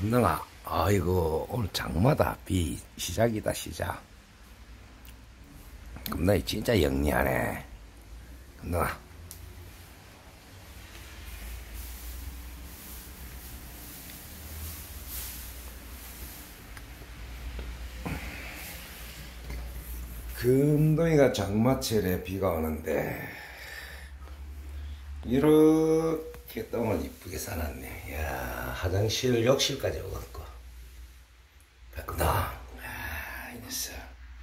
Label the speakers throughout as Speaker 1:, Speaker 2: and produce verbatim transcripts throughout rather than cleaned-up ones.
Speaker 1: 금동아, 아이고, 오늘 장마다. 비 시작이다, 시작. 금동이 진짜 영리하네. 금동아. 금동이가 장마철에 비가 오는데 이렇게 똥을 이쁘게 싸놨네. 야, 화장실 욕실까지 오갖고. 금동, 아, 이 녀석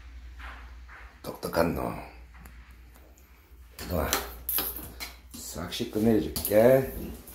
Speaker 1: 똑똑한 놈. 금동아, 싹 씻고 내려줄게.